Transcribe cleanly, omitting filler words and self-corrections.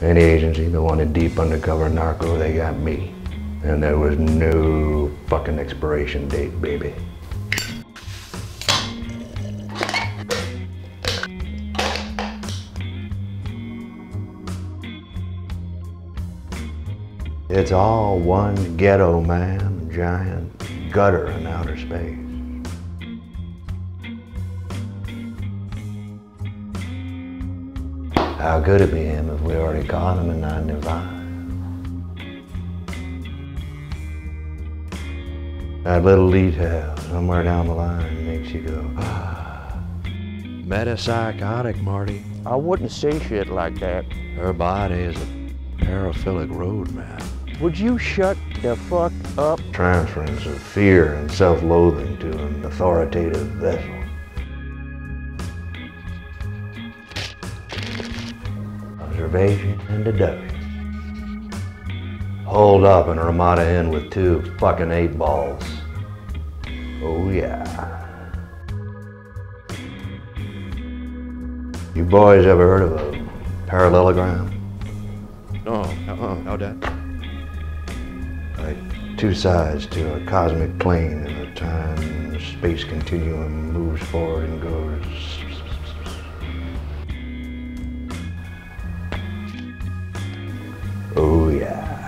Any agency that wanted deep undercover narco, they got me. And there was no fucking expiration date, baby. It's all one ghetto, man, giant gutter in outer space. How could it be him if we already caught him in 95? That little detail somewhere down the line makes you go, ah. Metapsychotic, Marty. I wouldn't say shit like that. Her body is a paraphilic roadmap. Would you shut the fuck up? Transference of fear and self-loathing to an authoritative vessel. Observation and deduction. Hold up in a Ramada Inn with 2 fucking 8-balls. Oh yeah. You boys ever heard of a parallelogram? No, Dad. Like 2 sides to a cosmic plane in a time-space continuum moves forward and goes. Oh yeah.